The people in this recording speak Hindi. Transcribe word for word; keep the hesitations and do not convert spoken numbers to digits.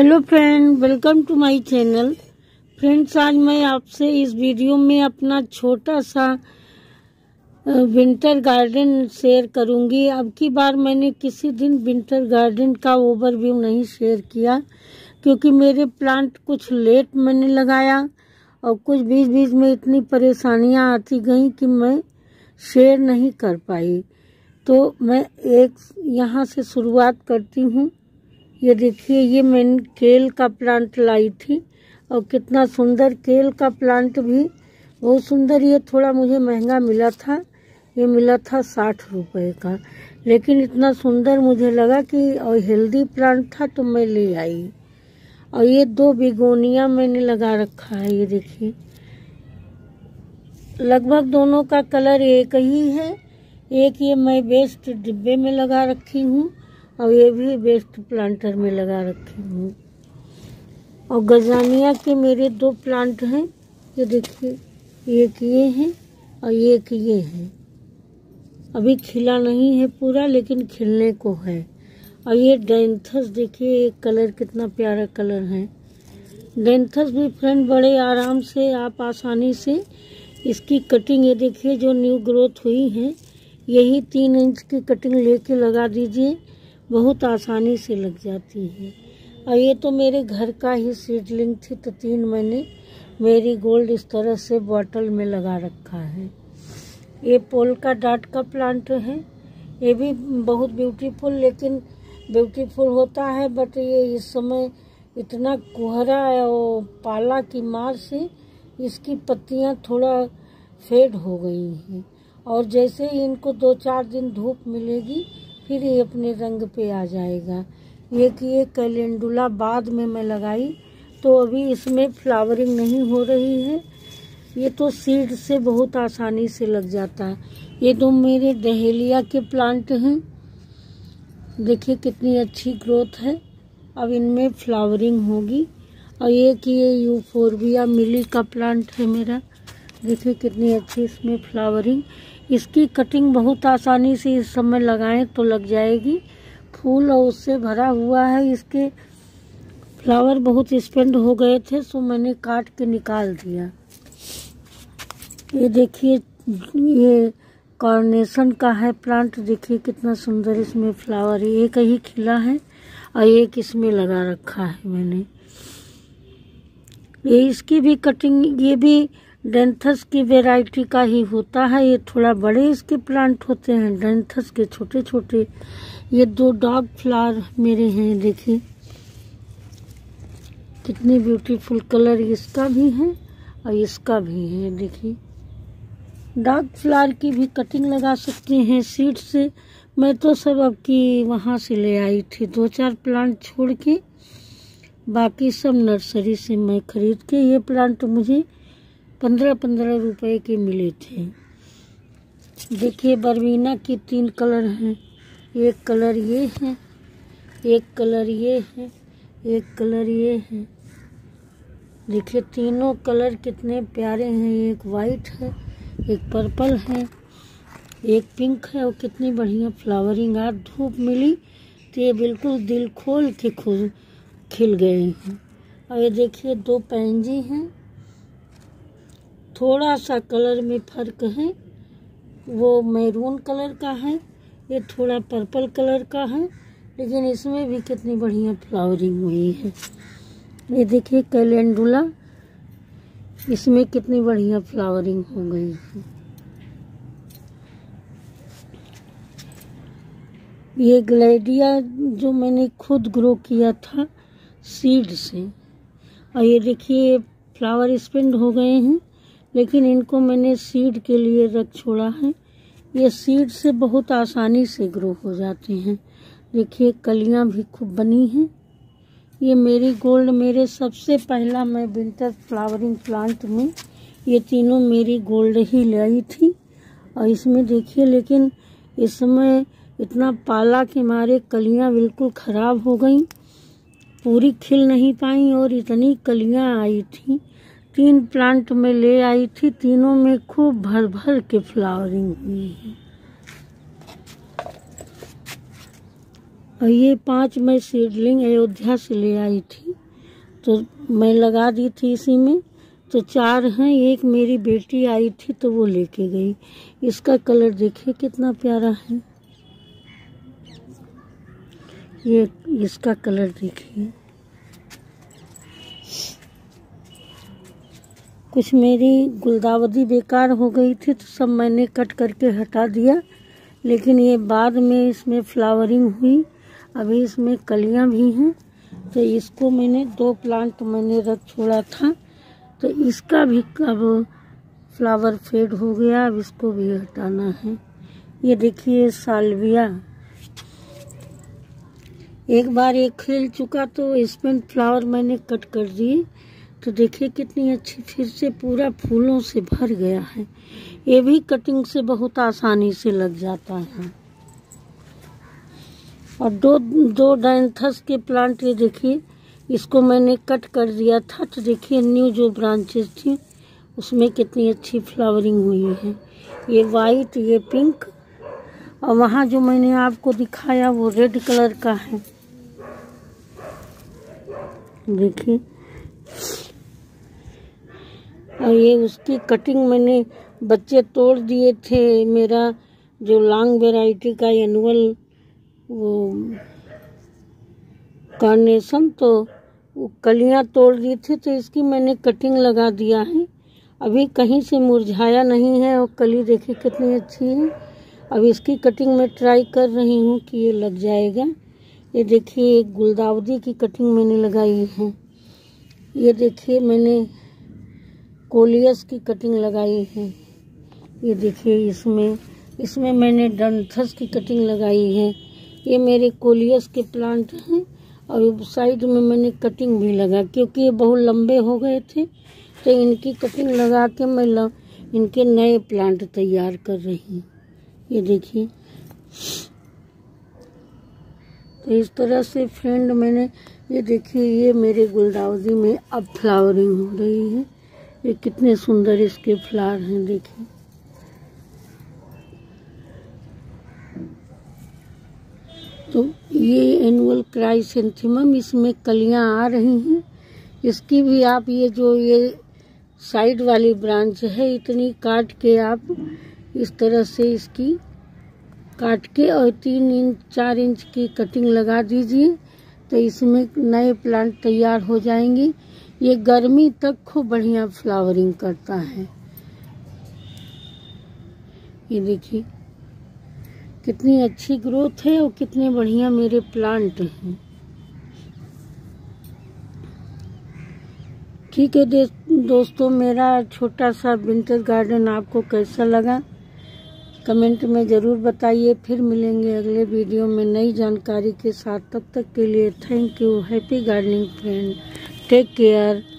Hello friend, welcome to my channel. Friends, आज मैं आपसे इस वीडियो में अपना छोटा सा विंटर गार्डन शेयर करूंगी। अब की बार मैंने किसी दिन विंटर गार्डन का ओवरव्यू नहीं शेयर किया क्योंकि मेरे प्लांट कुछ लेट मैंने लगाया और कुछ बीच बीच में इतनी परेशानियां आती गईं कि मैं शेयर नहीं कर पाई। तो मैं एक यहाँ से शुरुआत करती हूँ। ये देखिए, ये मैंने केल का प्लांट लाई थी और कितना सुंदर केल का प्लांट भी बहुत सुंदर। ये थोड़ा मुझे महंगा मिला था, ये मिला था साठ रुपए का, लेकिन इतना सुंदर मुझे लगा कि और हेल्दी प्लांट था तो मैं ले आई। और ये दो बिगोनिया मैंने लगा रखा है। ये देखिए, लगभग दोनों का कलर एक ही है। एक ये मैं वेस्ट डिब्बे में लगा रखी हूँ और ये भी वेस्ट प्लांटर में लगा रखी हूँ। और गजानिया के मेरे दो प्लांट हैं। ये देखिए, एक ये हैं और एक ये हैं। अभी खिला नहीं है पूरा, लेकिन खिलने को है। और ये डेंथस देखिए, एक कलर कितना प्यारा कलर है। डेंथस भी फ्रेंड बड़े आराम से आप आसानी से इसकी कटिंग, ये देखिए जो न्यू ग्रोथ हुई है, यही तीन इंच की कटिंग लेके लगा दीजिए, बहुत आसानी से लग जाती है। और ये तो मेरे घर का ही सीडलिंग थी, तो तीन मैंने मेरी गोल्ड इस तरह से बॉटल में लगा रखा है। ये पोल्का डॉट का प्लांट है, ये भी बहुत ब्यूटीफुल, लेकिन ब्यूटीफुल होता है बट ये इस समय इतना कोहरा और पाला की मार से इसकी पत्तियां थोड़ा फेड हो गई हैं। और जैसे ही इनको दो चार दिन धूप मिलेगी फिर ये अपने रंग पे आ जाएगा। ये कि ये कैलेंडुला बाद में मैं लगाई तो अभी इसमें फ्लावरिंग नहीं हो रही है। ये तो सीड से बहुत आसानी से लग जाता है। ये दो मेरे डहेलिया के प्लांट हैं, देखिए कितनी अच्छी ग्रोथ है। अब इनमें फ्लावरिंग होगी। और ये कि ये यूफोरबिया मिली का प्लांट है मेरा, देखिए कितनी अच्छी इसमें फ्लावरिंग। इसकी कटिंग बहुत आसानी से इस समय लगाएं तो लग जाएगी। फूल और उससे भरा हुआ है। इसके फ्लावर बहुत स्पेंड हो गए थे सो मैंने काट के निकाल दिया। ये देखिए, ये कार्नेशन का है प्लांट, देखिए कितना सुंदर इसमें फ्लावर है। एक ही खिला है और एक इसमें लगा रखा है मैंने। ये इसकी भी कटिंग, ये भी डेंथस की वैरायटी का ही होता है। ये थोड़ा बड़े इसके प्लांट होते हैं, डेंथस के छोटे छोटे। ये दो डॉग फ्लावर मेरे हैं, देखिए कितनी ब्यूटीफुल कलर इसका भी है और इसका भी है। देखिए, डॉग फ्लावर की भी कटिंग लगा सकते हैं सीड से। मैं तो सब अब की वहाँ से ले आई थी, दो चार प्लांट छोड़ के, बाकी सब नर्सरी से मैं खरीद के। ये प्लांट मुझे पंद्रह पंद्रह रुपए के मिले थे। देखिए, बर्मीना की तीन कलर हैं। एक कलर ये है, एक कलर ये है, एक कलर ये है। देखिए तीनों कलर कितने प्यारे हैं। एक वाइट है, एक पर्पल है, एक पिंक है। और कितनी बढ़िया फ्लावरिंग। आज धूप मिली तो ये बिल्कुल दिल खोल के खुद खिल गए हैं। और ये देखिए, दो पैंजी हैं, थोड़ा सा कलर में फर्क है। वो मैरून कलर का है, ये थोड़ा पर्पल कलर का है, लेकिन इसमें भी कितनी बढ़िया फ्लावरिंग हुई है। ये देखिए कैलेंडुला, इसमें कितनी बढ़िया फ्लावरिंग हो गई है। ये ग्लेडिया जो मैंने खुद ग्रो किया था सीड से। और ये देखिए, फ्लावर स्पेंड हो गए हैं, लेकिन इनको मैंने सीड के लिए रख छोड़ा है। ये सीड से बहुत आसानी से ग्रो हो जाते हैं। देखिए कलियां भी खूब बनी हैं। ये मेरी गोल्ड, मेरे सबसे पहला मैं विंटर फ्लावरिंग प्लांट में ये तीनों मेरी गोल्ड ही लाई थी। और इसमें देखिए, लेकिन इस समय इतना पाला के मारे कलियां बिल्कुल ख़राब हो गई, पूरी खिल नहीं पाई और इतनी कलियां आई थी। तीन प्लांट में ले आई थी, तीनों में खूब भर भर के फ्लावरिंग हुई है। और ये पांच मैं सीडलिंग अयोध्या से ले आई थी। तो मैं लगा दी थी इसी में। तो चार हैं, एक मेरी बेटी आई थी तो वो लेके गई। इसका कलर देखिए कितना प्यारा है। ये इसका कलर देखिए। कुछ मेरी गुलदावदी बेकार हो गई थी तो सब मैंने कट करके हटा दिया, लेकिन ये बाद में इसमें फ्लावरिंग हुई। अभी इसमें कलियां भी हैं, तो इसको मैंने दो प्लांट मैंने रख छोड़ा था, तो इसका भी अब फ्लावर फेड हो गया। अब इसको भी हटाना है। ये देखिए साल्विया, एक बार ये खिल चुका तो इसमें फ्लावर मैंने कट कर दिए, तो देखिए कितनी अच्छी फिर से पूरा फूलों से भर गया है। ये भी कटिंग से बहुत आसानी से लग जाता है। और दो दो डायंथस के प्लांट ये देखिए, इसको मैंने कट कर दिया था, तो देखिए न्यू जो ब्रांचेस थी उसमें कितनी अच्छी फ्लावरिंग हुई है। ये वाइट, ये पिंक, और वहाँ जो मैंने आपको दिखाया वो रेड कलर का है। देखिए, और ये उसकी कटिंग मैंने बच्चे तोड़ दिए थे। मेरा जो लॉन्ग वैरायटी का एनुअल वो कार्नेशन, तो वो कलियां तोड़ दी थी, तो इसकी मैंने कटिंग लगा दिया है। अभी कहीं से मुरझाया नहीं है और कली देखिए कितनी अच्छी है। अब इसकी कटिंग मैं ट्राई कर रही हूँ कि ये लग जाएगा। ये देखिए एक गुलदावदी की कटिंग मैंने लगाई है। ये देखिए मैंने कोलियस की कटिंग लगाई है। ये देखिए इसमें इसमें मैंने डंथस की कटिंग लगाई है। ये मेरे कोलियस के प्लांट हैं, और साइड में मैंने कटिंग भी लगा, क्योंकि ये बहुत लंबे हो गए थे, तो इनकी कटिंग लगा के मैं ल, इनके नए प्लांट तैयार कर रही हूँ। ये देखिए, तो इस तरह से फ्रेंड मैंने ये देखिए, ये मेरे गुलदाउदी में अब फ्लावरिंग हो रही है। ये कितने सुंदर इसके फ्लावर हैं देखिए। तो ये एनुअल क्राइसेंथेमम, इसमें कलियां आ रही हैं। इसकी भी आप ये जो ये साइड वाली ब्रांच है, इतनी काट के आप इस तरह से इसकी काट के और तीन इंच चार इंच की कटिंग लगा दीजिए, तो इसमें नए प्लांट तैयार हो जाएंगे। ये गर्मी तक खूब बढ़िया फ्लावरिंग करता है। ये देखिए कितनी अच्छी ग्रोथ है और कितने बढ़िया मेरे प्लांट हैं। ठीक है दोस्तों, मेरा छोटा सा विंटर गार्डन आपको कैसा लगा कमेंट में ज़रूर बताइए। फिर मिलेंगे अगले वीडियो में नई जानकारी के साथ। तब तक के लिए thank you. Happy gardening friend, take care.